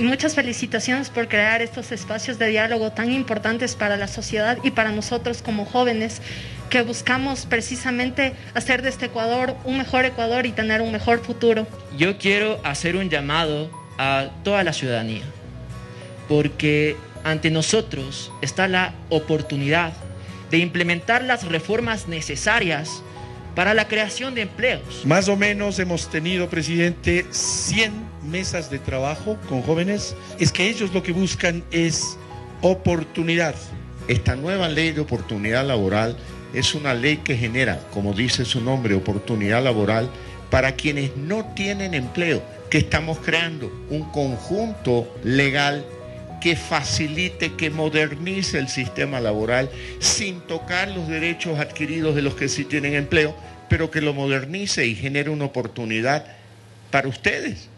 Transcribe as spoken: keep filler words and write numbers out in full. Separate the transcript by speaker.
Speaker 1: muchas felicitaciones por crear estos espacios de diálogo tan importantes para la sociedad y para nosotros como jóvenes que buscamos precisamente hacer de este Ecuador un mejor Ecuador y tener un mejor futuro.
Speaker 2: Yo quiero hacer un llamado a toda la ciudadanía, porque ante nosotros está la oportunidad de implementar las reformas necesarias para la creación de empleos.
Speaker 3: Más o menos hemos tenido, presidente, cien mesas de trabajo con jóvenes. Es que ellos lo que buscan es oportunidad.
Speaker 4: Esta nueva ley de oportunidad laboral es una ley que genera, como dice su nombre, oportunidad laboral para quienes no tienen empleo, que estamos creando un conjunto legal que facilite, que modernice el sistema laboral sin tocar los derechos adquiridos de los que sí tienen empleo, pero que lo modernice y genere una oportunidad para ustedes.